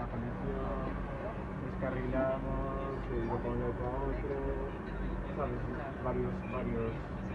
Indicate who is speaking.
Speaker 1: colisión, descarrilamos, se iba para un lado para otro, ¿sabes? Varios